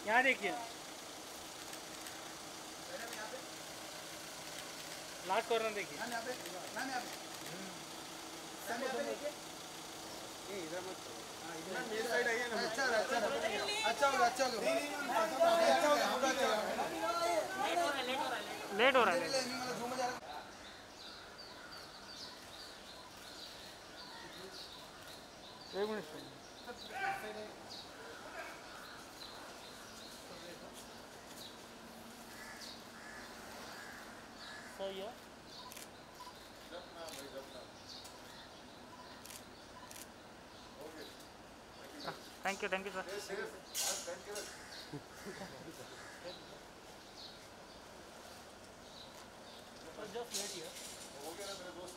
यहाँ देखिए, last corner देखिए। इधर मत मेरी साइड आइए ना। अच्छा अच्छा लेट हो रहा है। एक मिनट सही है। Thank you sir. Just wait here. हो गया ना मेरे दोस्त।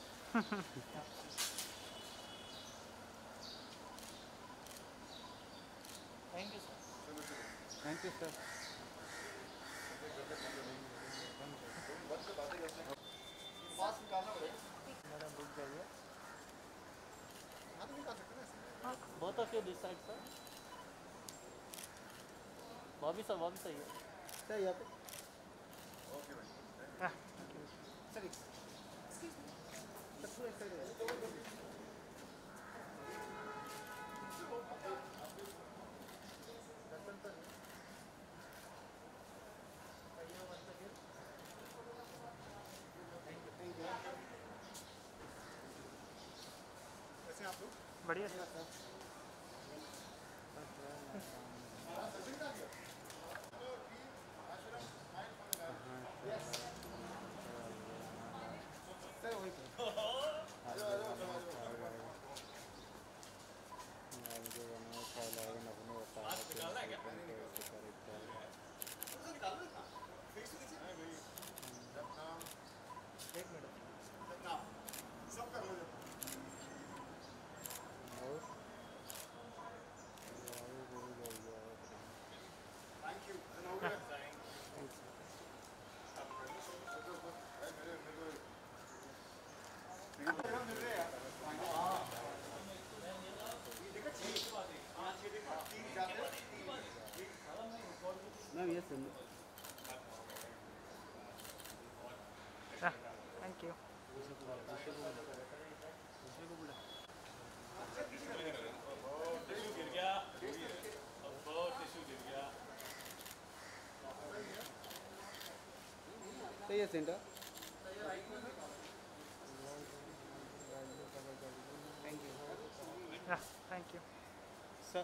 Thank you sir. Thank you sir. Madam रुक जाइए। हाँ, both of you this side sir. Bobby सही है सर यहाँ पे ओके भाई। सर एक्सक्यूज मी सर पूरा एक साइड है। कैसे आप लोग? बढ़िया सर। सर वही एक मिनट। सब कर लो। Thank you. Ma'am yes sir. Thank you. सही है सेंटर। थैंक यू सर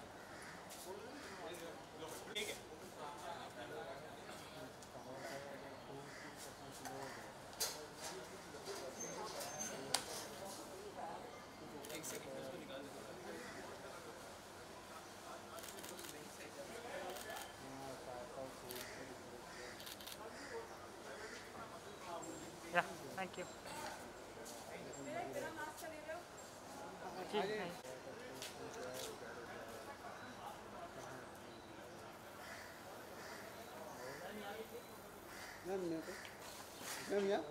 या थैंक यू जी। मैम यहाँ पे मैम यहाँ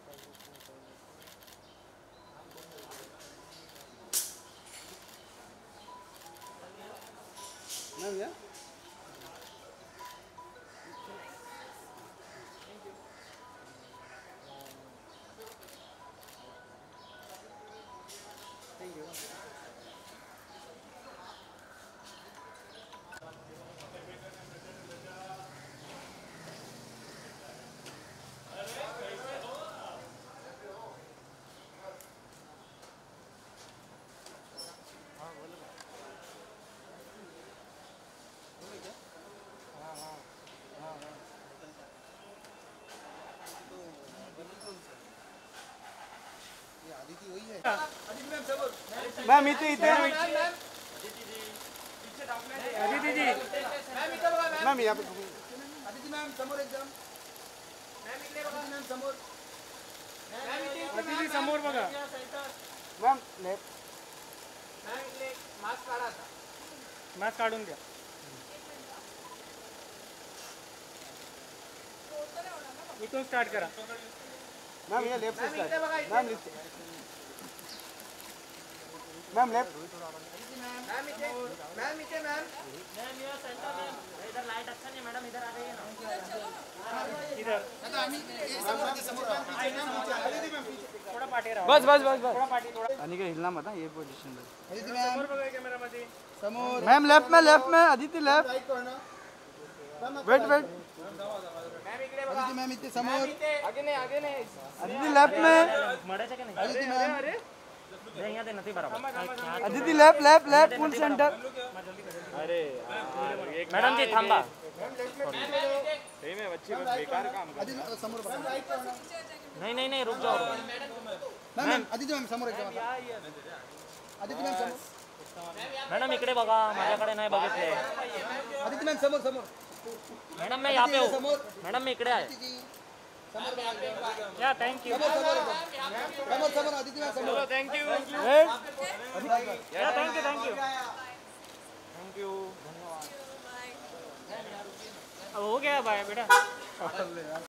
मैम यहाँ थैंक यू। हाँ बोलो। हाँ हाँ हाँ हाँ। ये आदिति वही है। मैम इधर इधर अदिति जी। मैम यहाँ पे अदिति मैम समोर एकदम। मैम इकडे बघा। मैम समोर। अदिति समोर बघा। मैम लेफ्ट मॅम इकडे मास्क काढा आता. मास्क काढून द्या. इथून स्टार्ट करा. मैम ये लेफ्ट से start. Ma'am left ma'am left ma'am इथे मैम इथे मैम इधर लाइट अच्छा नहीं मैडम इधर आ जाइए ना इधर आता आम्ही समोर ते समोर मॅम पीछे मॅम पीछे अदिती मॅम पीछे थोड़ा पाठी रहा बस बस बस थोड़ा पाठी थोड़ा आणि काय हिलना मत ये पोझिशन अदिती मॅम समोर बघा कॅमेरा मध्ये समोर मैम लेफ्ट में Aditi left right corner wait wait Aditi ma'am इथे समोर अदिति लेफ्ट में मडायचं का नाही अदिती मॅम यहाँ दे नहीं बराबर Aditi left left left full centre madam जी थांबा अदिती समोर बघा राईट कॉर्नर नहीं रुक जाओ मॅम अदिती मॅम समोर एकदम आता अदिती मॅम समोर मॅडम इकडे बघा माझ्याकडे नाही बघितले अदिती मॅम समोर समोर मॅडम मैं यहाँ पे हूँ समोर मैडम मैं इकडे आहे समोर बघा या थँक्यू समोर समोर अदिती मॅम समोर थँक्यू वेट या थँक्यू थँक्यू हो गया बाय बेटा